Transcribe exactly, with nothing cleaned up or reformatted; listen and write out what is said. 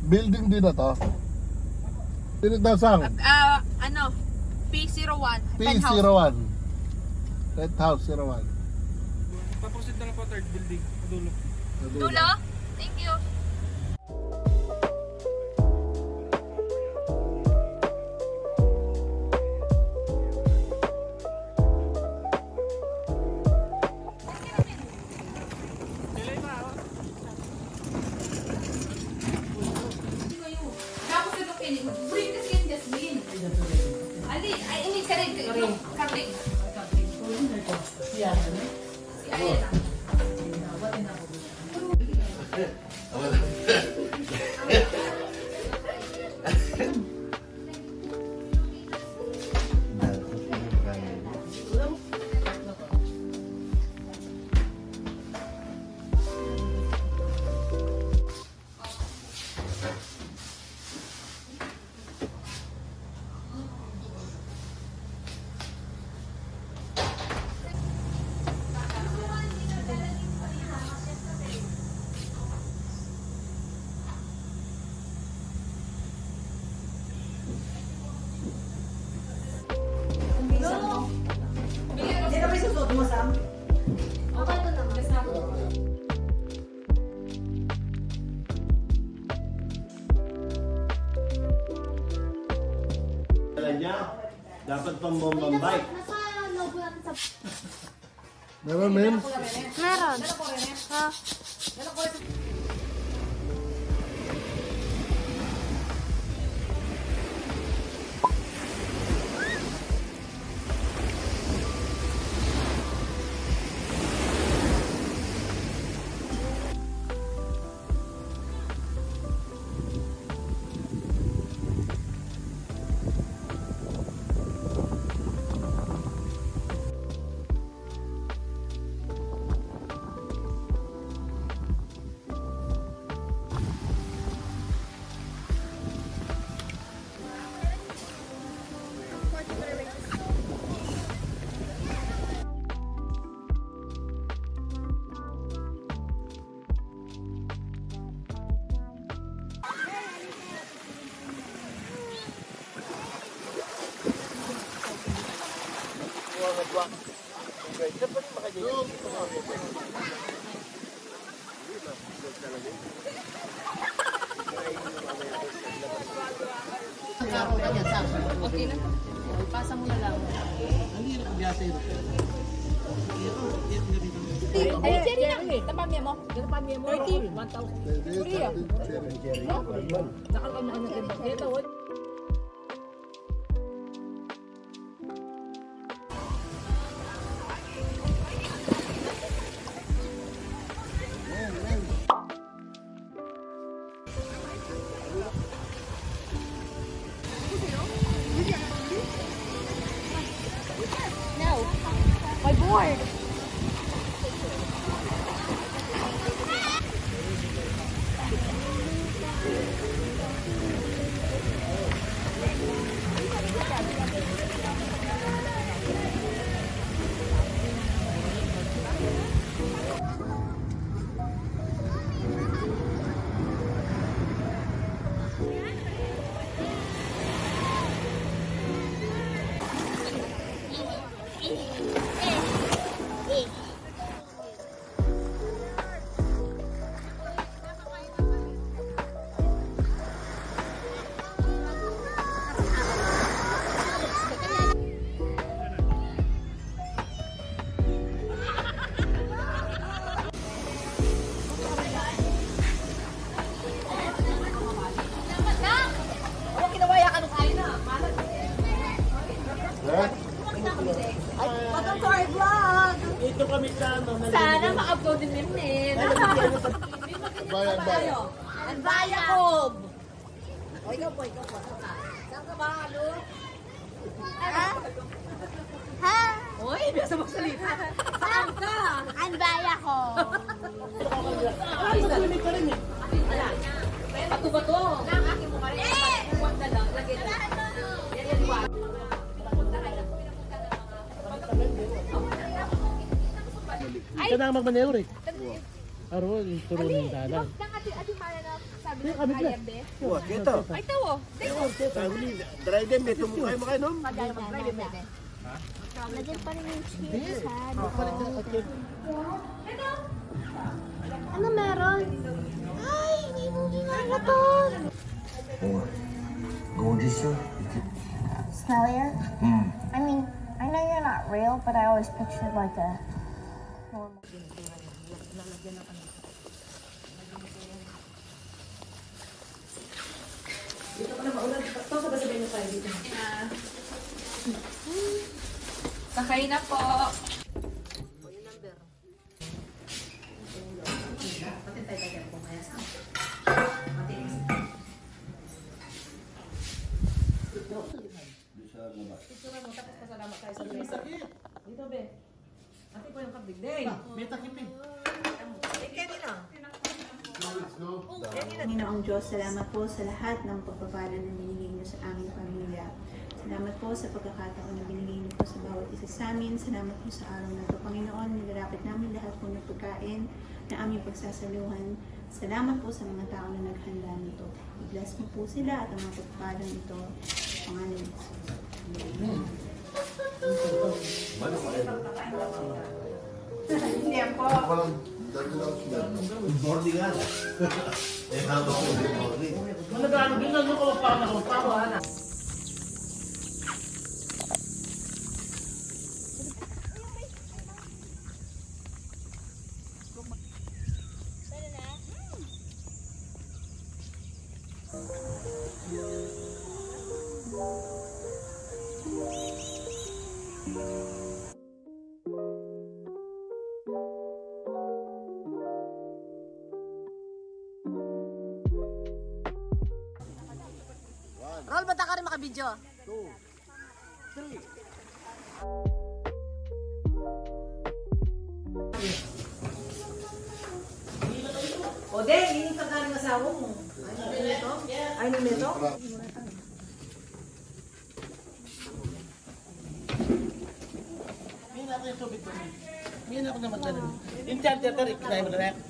Building din na to. Tinitawsang? Uh, ano? P zero one. P zero one. Penthouse zero one. Paposit na lang po third building. Dulo. Dulo? Thank you. Dapat pang bombang bike. Meron, men? Meron. Ha? Okay na. Pasa mo na lang. Ay, cherry na. Tapamya mo. Tapamya mo. thirty. one thousand. Korea. Nakakama ka na rin. Ito, what? My board. Welcome to our vlog! Ito kami sa ano. Sana ma-upload din din. Bayan, bayan. Ang bayan ko! O, ikaw po, ikaw po. Saan ka ba, Halo? Ha? Ha? Uy, biasa magsalita. Saan ka? Ang baya ko. Ay, nagkulit pa rin eh. Ala, bato-bato. Nang aking mo ka rin. Huwag na lang. Lagyan na. Yan yan ba? Ika na ang magmaneho rin. Aro, yung turo ng dalan. ati ati mala na sabi Kaya ng kami na. ayambe. Wah, kita. Ay tawo. Dry din, may tumukay mo kayo, no? Lagyan pa rin yung cheese, ha? Ano meron? Ay, may movie nga na to. Gorgeous, sir. Smellier? Mm. I mean, I know you're not real, but I always pictured like a normal. Sakay na po. Panginoong Diyos, salamat po sa lahat ng pagpapala na binigay niyo sa aming pamilya. Salamat po sa pagkakataon na binigay niyo po sa bawat isa sa amin. Salamat po sa araw na ito, Panginoon. Nilalapit namin lahat po ng pagkain na aming pagsasaluhan. Salamat po sa mga tao na naghanda nito. I-bless mo po sila at ang mga pagpapalang ito. Pangalan ni Jesus. Amen. Hindi po. Walang dagdag sila. Boarding nga. Eh, habang ko yung boarding. Managano din, ano ko pa ako pa ako. Roll, bata ka rin makabidyo. O, de, hindi ka ka ng asawa mo. Ay, nito? Ay, nito? Hindi na ako yung tubig ko. Hindi na ako naman ganun. Yung charger ka rin, kinahin mo na rin.